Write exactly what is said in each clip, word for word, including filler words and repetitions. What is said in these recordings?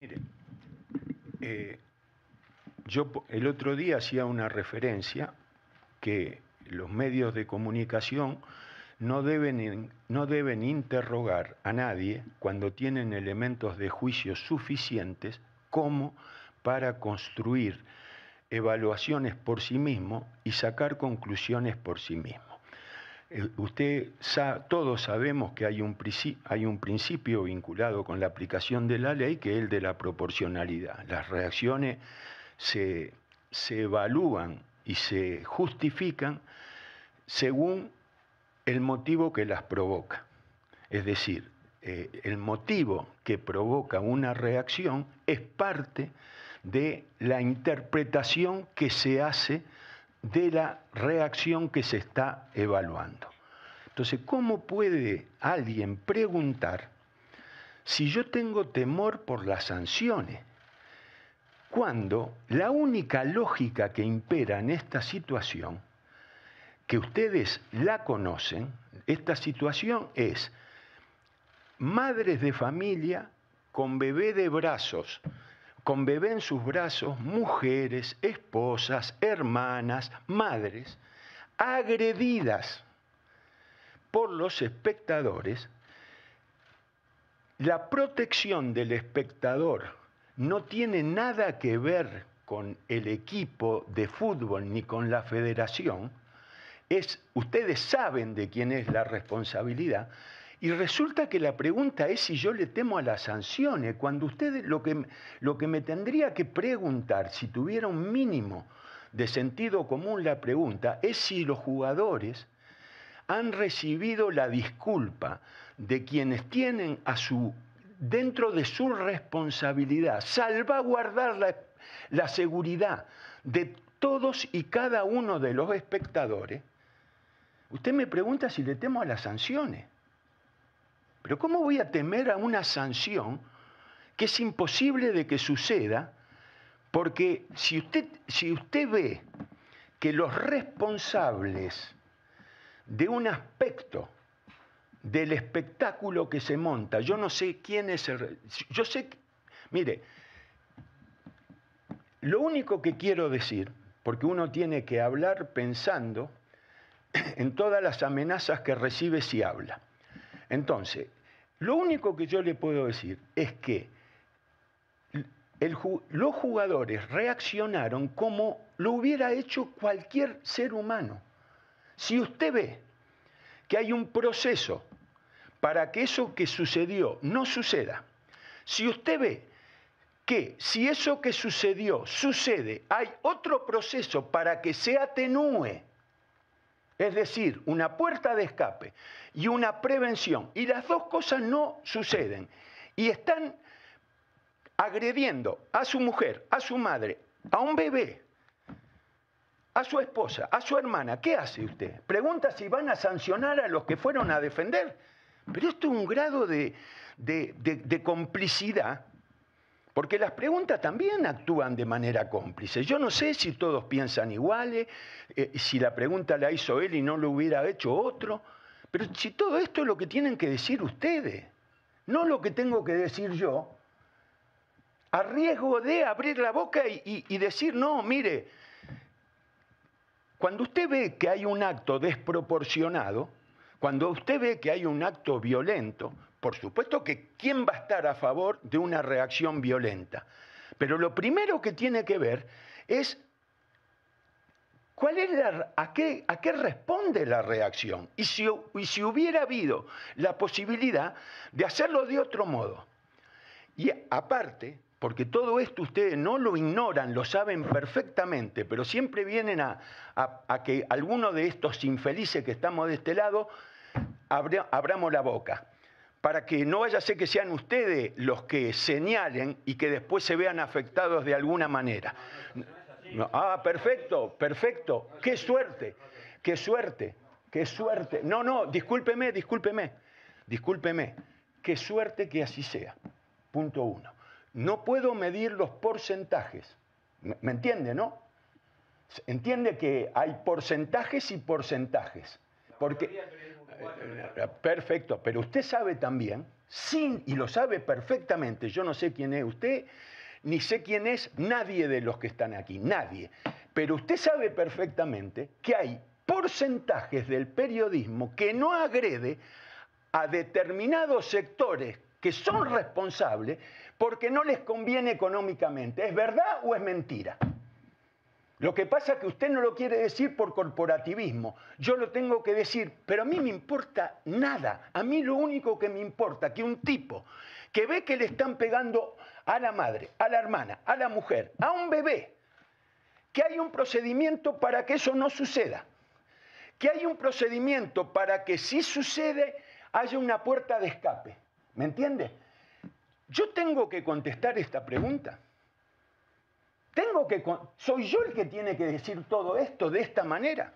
Mire, eh, yo el otro día hacía una referencia que los medios de comunicación no deben, no deben interrogar a nadie cuando tienen elementos de juicio suficientes como para construir evaluaciones por sí mismo y sacar conclusiones por sí mismo. Eh, usted sabe, todos sabemos que hay un, hay un principio vinculado con la aplicación de la ley, que es el de la proporcionalidad. Las reacciones se, se evalúan y se justifican según el motivo que las provoca. Es decir, eh, el motivo que provoca una reacción es parte de la interpretación que se hace de la reacción que se está evaluando. Entonces, ¿cómo puede alguien preguntar si yo tengo temor por las sanciones? Cuando la única lógica que impera en esta situación, que ustedes la conocen, esta situación es madres de familia con bebé de brazos, con bebé en sus brazos, mujeres, esposas, hermanas, madres, agredidas por los espectadores. La protección del espectador no tiene nada que ver con el equipo de fútbol ni con la federación. Es, ustedes saben de quién es la responsabilidad. Y resulta que la pregunta es si yo le temo a las sanciones, cuando ustedes lo que, lo que me tendría que preguntar, si tuviera un mínimo de sentido común la pregunta, es si los jugadores han recibido la disculpa de quienes tienen a su, dentro de su responsabilidad, salvaguardar la, la seguridad de todos y cada uno de los espectadores. Usted me pregunta si le temo a las sanciones. Pero ¿cómo voy a temer a una sanción que es imposible de que suceda? Porque si usted, si usted ve que los responsables de un aspecto del espectáculo que se monta, yo no sé quién es el... Yo sé, mire, lo único que quiero decir, porque uno tiene que hablar pensando en todas las amenazas que recibe si habla. Entonces, lo único que yo le puedo decir es que el, los jugadores reaccionaron como lo hubiera hecho cualquier ser humano. Si usted ve que hay un proceso para que eso que sucedió no suceda, si usted ve que si eso que sucedió sucede, hay otro proceso para que se atenúe, es decir, una puerta de escape y una prevención, y las dos cosas no suceden, y están agrediendo a su mujer, a su madre, a un bebé, a su esposa, a su hermana, ¿qué hace usted? Pregunta si van a sancionar a los que fueron a defender. Pero esto es un grado de, de, de, de complicidad, porque las preguntas también actúan de manera cómplice. Yo no sé si todos piensan iguales, eh, si la pregunta la hizo él y no lo hubiera hecho otro, pero si todo esto es lo que tienen que decir ustedes, no lo que tengo que decir yo, a riesgo de abrir la boca y, y, y decir, no, mire, cuando usted ve que hay un acto desproporcionado, cuando usted ve que hay un acto violento, por supuesto que ¿quién va a estar a favor de una reacción violenta? Pero lo primero que tiene que ver es cuál es la, a, qué, a qué responde la reacción y si, y si hubiera habido la posibilidad de hacerlo de otro modo. Y aparte, porque todo esto ustedes no lo ignoran, lo saben perfectamente, pero siempre vienen a, a, a que alguno de estos infelices que estamos de este lado abra, abramos la boca, para que no vaya a ser que sean ustedes los que señalen y que después se vean afectados de alguna manera. No, ah, perfecto, perfecto, qué suerte, qué suerte, qué suerte. No, no, discúlpeme, discúlpeme, discúlpeme, qué suerte que así sea. Punto uno. No puedo medir los porcentajes. ¿Me entiende, no? Entiende que hay porcentajes y porcentajes. Porque, perfecto, pero usted sabe también sin, y lo sabe perfectamente, yo no sé quién es usted, ni sé quién es nadie de los que están aquí, nadie. Pero usted sabe perfectamente que hay porcentajes del periodismo que no agrede a determinados sectores que son responsables porque no les conviene económicamente. ¿Es verdad o es mentira? Lo que pasa es que usted no lo quiere decir por corporativismo. Yo lo tengo que decir, pero a mí me importa nada. A mí lo único que me importa es que un tipo que ve que le están pegando a la madre, a la hermana, a la mujer, a un bebé, que hay un procedimiento para que eso no suceda. Que hay un procedimiento para que si sucede haya una puerta de escape. ¿Me entiende? Yo tengo que contestar esta pregunta. Tengo que, soy yo el que tiene que decir todo esto de esta manera.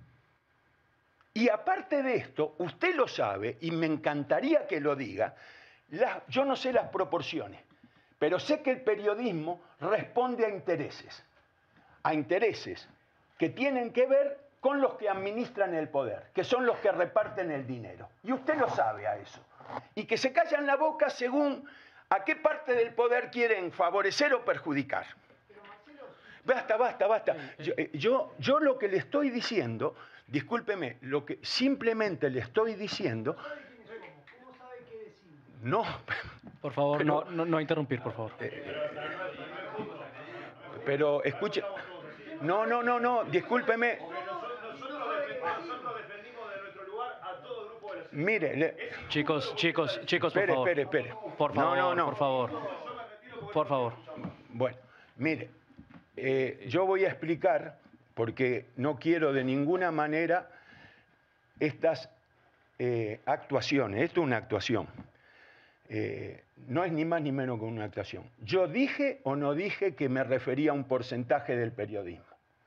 Y aparte de esto, usted lo sabe, y me encantaría que lo diga, la, yo no sé las proporciones, pero sé que el periodismo responde a intereses, a intereses que tienen que ver con los que administran el poder, que son los que reparten el dinero. Y usted lo sabe a eso. Y que se callan la boca según a qué parte del poder quieren favorecer o perjudicar. Basta, basta, basta. Yo, yo, yo lo que le estoy diciendo, discúlpeme, lo que simplemente le estoy diciendo... ¿Cómo sabe qué decir? No. Por favor, pero, no, no, no interrumpir, por favor. Eh, pero escuche... No, no, no, no, discúlpeme. Mire, le... chicos, chicos, chicos, por espere, favor. espere, espere. Por favor, no, no, no. por favor. Por favor. Bueno, mire, eh, yo voy a explicar, porque no quiero de ninguna manera estas eh, actuaciones. Esto es una actuación. Eh, no es ni más ni menos que una actuación. ¿Yo dije o no dije que me refería a un porcentaje del periodismo?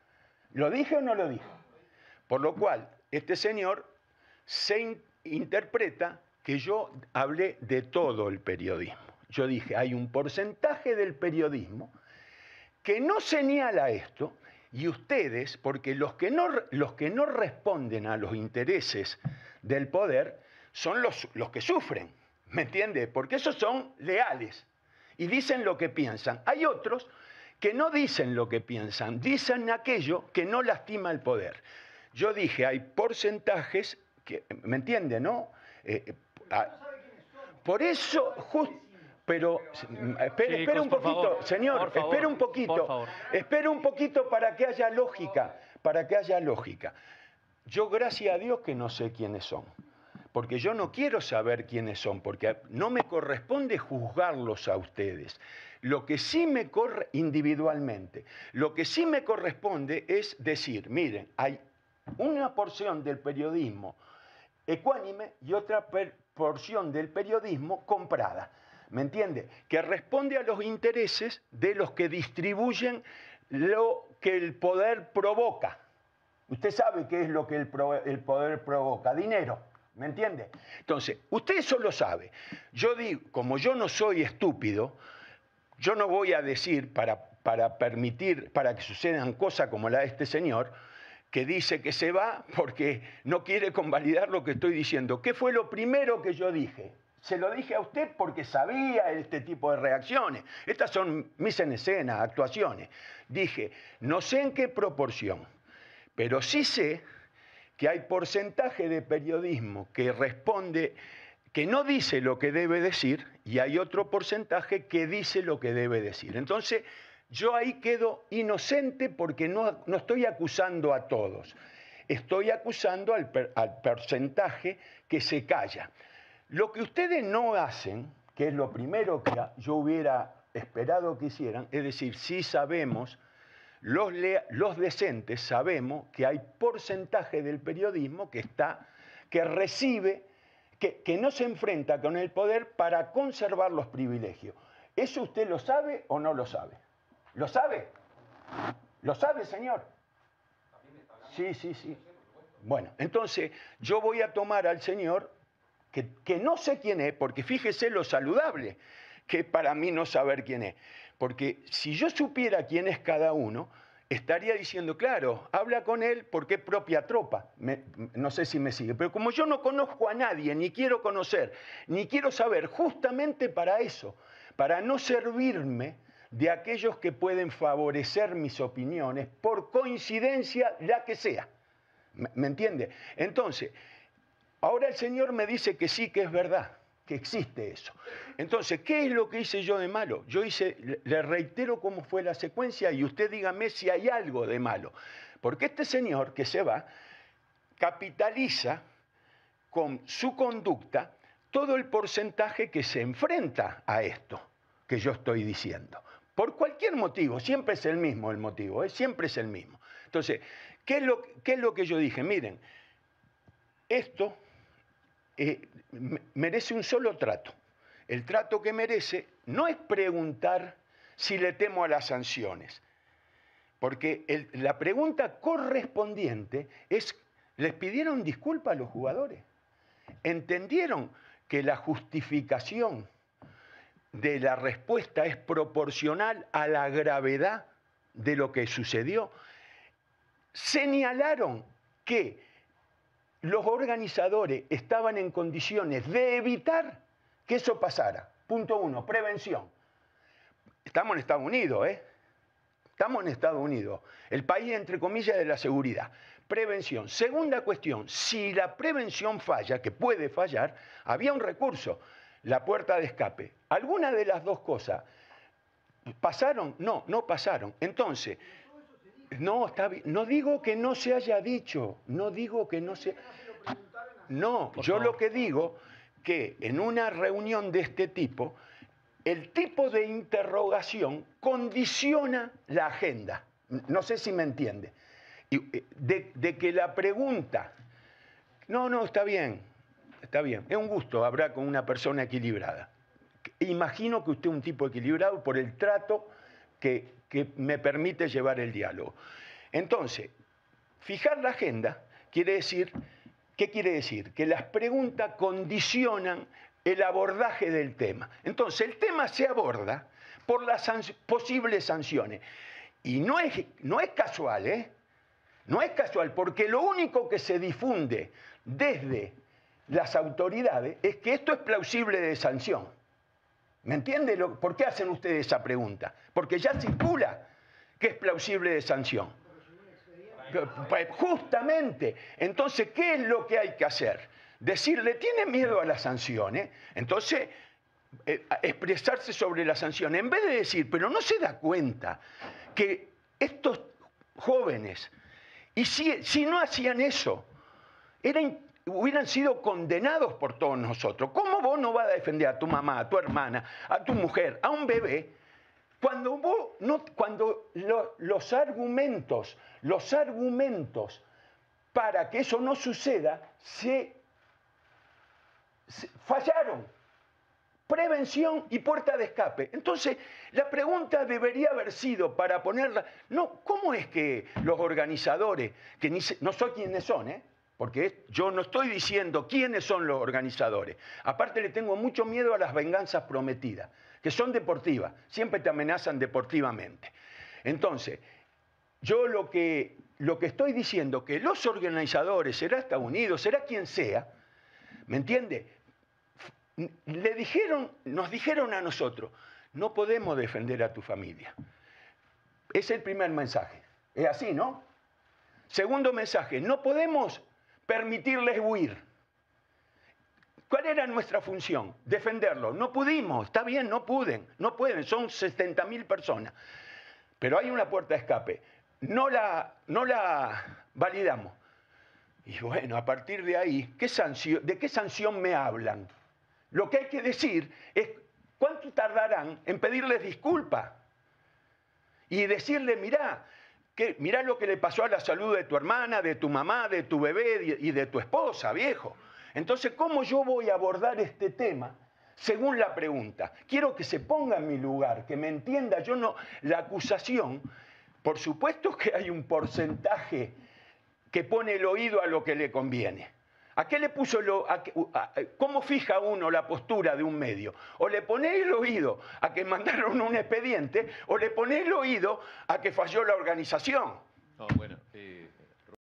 ¿Lo dije o no lo dije? Por lo cual, este señor se in- interpreta que yo hablé de todo el periodismo. Yo dije, hay un porcentaje del periodismo que no señala esto, y ustedes, porque los que no, los que no responden a los intereses del poder son los, los que sufren. ¿Me entiende? Porque esos son leales y dicen lo que piensan. Hay otros que no dicen lo que piensan, dicen aquello que no lastima el poder. Yo dije, hay porcentajes que, ¿me entiende, no? Eh, a, por eso, justo, pero, espere, espere un poquito, señor, espere un poquito, espere un poquito para que haya lógica, para que haya lógica. Yo, gracias a Dios, que no sé quiénes son. Porque yo no quiero saber quiénes son, porque no me corresponde juzgarlos a ustedes. Lo que sí me corre individualmente, lo que sí me corresponde es decir, miren, hay una porción del periodismo ecuánime y otra porción del periodismo comprada, ¿me entiende? Que responde a los intereses de los que distribuyen lo que el poder provoca. Usted sabe qué es lo que el, pro, el poder provoca, dinero. ¿Me entiende? Entonces, usted eso lo sabe. Yo digo, como yo no soy estúpido, yo no voy a decir para, para permitir, para que sucedan cosas como la de este señor, que dice que se va porque no quiere convalidar lo que estoy diciendo. ¿Qué fue lo primero que yo dije? Se lo dije a usted porque sabía este tipo de reacciones. Estas son mis en escena, actuaciones. Dije, no sé en qué proporción, pero sí sé que hay porcentaje de periodismo que responde, que no dice lo que debe decir, y hay otro porcentaje que dice lo que debe decir. Entonces, yo ahí quedo inocente porque no, no estoy acusando a todos. Estoy acusando al, per, al porcentaje que se calla. Lo que ustedes no hacen, que es lo primero que yo hubiera esperado que hicieran, es decir, sí sabemos... Los, los decentes sabemos que hay porcentaje del periodismo que, está, que recibe, que, que no se enfrenta con el poder para conservar los privilegios. ¿Eso usted lo sabe o no lo sabe? ¿Lo sabe? ¿Lo sabe, señor? Sí, sí, sí. Bueno, entonces yo voy a tomar al señor, que, que no sé quién es, porque fíjese lo saludable, que para mí no saber quién es. Porque si yo supiera quién es cada uno, estaría diciendo, claro, habla con él porque es propia tropa. Me, no sé si me sigue, pero como yo no conozco a nadie, ni quiero conocer, ni quiero saber, justamente para eso, para no servirme de aquellos que pueden favorecer mis opiniones, por coincidencia la que sea. ¿Me, me entiende? Entonces, ahora el Señor me dice que sí, que es verdad, que existe eso. Entonces, ¿qué es lo que hice yo de malo? Yo hice, le reitero cómo fue la secuencia y usted dígame si hay algo de malo. Porque este señor que se va, capitaliza con su conducta todo el porcentaje que se enfrenta a esto que yo estoy diciendo. Por cualquier motivo, siempre es el mismo el motivo, ¿eh? Siempre es el mismo. Entonces, ¿qué es lo, qué es lo que yo dije? Miren, esto eh, merece un solo trato. El trato que merece no es preguntar si le temo a las sanciones, porque el, la pregunta correspondiente es, ¿les pidieron disculpas a los jugadores? ¿Entendieron que la justificación de la respuesta es proporcional a la gravedad de lo que sucedió? Señalaron que los organizadores estaban en condiciones de evitar que eso pasara. Punto uno, prevención. Estamos en Estados Unidos, ¿eh? Estamos en Estados Unidos, el país, entre comillas, de la seguridad. Prevención. Segunda cuestión, si la prevención falla, que puede fallar, había un recurso, la puerta de escape. ¿Alguna de las dos cosas pasaron? No, no pasaron. Entonces, no, está bien. No digo que no se haya dicho, no digo que no se... No, yo lo que digo que en una reunión de este tipo, el tipo de interrogación condiciona la agenda. No sé si me entiende. De, de que la pregunta, no, no, está bien, está bien, es un gusto hablar con una persona equilibrada. Imagino que usted es un tipo equilibrado por el trato que, que me permite llevar el diálogo. Entonces, fijar la agenda quiere decir, ¿qué quiere decir? Que las preguntas condicionan el abordaje del tema. Entonces, el tema se aborda por las sanc- posibles sanciones. Y no es, no es casual, ¿eh? No es casual, porque lo único que se difunde desde las autoridades es que esto es plausible de sanción. ¿Me entiende? Lo, ¿Por qué hacen ustedes esa pregunta? Porque ya circula que es plausible de sanción. Pues justamente, entonces, ¿qué es lo que hay que hacer? Decirle, ¿tiene miedo a las sanciones? Entonces, eh, expresarse sobre las sanciones. En vez de decir, pero no se da cuenta que estos jóvenes, y si, si no hacían eso, eran, hubieran sido condenados por todos nosotros. ¿Cómo vos no vas a defender a tu mamá, a tu hermana, a tu mujer, a un bebé, cuando, vos no, cuando lo, los argumentos, los argumentos para que eso no suceda se, se fallaron? Prevención y puerta de escape. Entonces, la pregunta debería haber sido para ponerla... No, ¿cómo es que los organizadores, que ni se, no sé quiénes son, ¿eh? Porque yo no estoy diciendo quiénes son los organizadores. Aparte, le tengo mucho miedo a las venganzas prometidas, que son deportivas, siempre te amenazan deportivamente. Entonces, yo lo que, lo que estoy diciendo, que los organizadores, será Estados Unidos, será quien sea, ¿me entiende?, Le dijeron, nos dijeron a nosotros, no podemos defender a tu familia. Es el primer mensaje. Es así, ¿no? Segundo mensaje, no podemos permitirles huir. ¿Cuál era nuestra función? Defenderlo. No pudimos, está bien, no pueden, no pueden, son setenta mil personas. Pero hay una puerta de escape. No la, no la validamos. Y bueno, a partir de ahí, ¿qué sanción, ¿de qué sanción me hablan? Lo que hay que decir es cuánto tardarán en pedirles disculpas y decirle, mirá, que, mirá lo que le pasó a la salud de tu hermana, de tu mamá, de tu bebé y de tu esposa, viejo. Entonces, ¿cómo yo voy a abordar este tema según la pregunta? Quiero que se ponga en mi lugar, que me entienda. Yo no, la acusación, por supuesto que hay un porcentaje que pone el oído a lo que le conviene. ¿A qué le puso lo, a qué- a- ¿Cómo fija uno la postura de un medio? O le pone el oído a que mandaron un expediente, o le pone el oído a que falló la organización. No, bueno, eh,